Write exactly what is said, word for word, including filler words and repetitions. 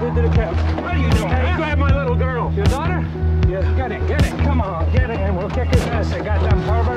into the cab. What are you doing? Hey, Huh? grab my little girl. Your daughter? Yeah, get it, get it. Come on, get it, and we'll kick his ass. I got them pervert.